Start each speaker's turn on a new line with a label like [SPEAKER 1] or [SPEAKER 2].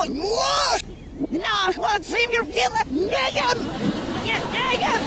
[SPEAKER 1] No, I want to see your feeling. Nagem! Yeah, Nagem!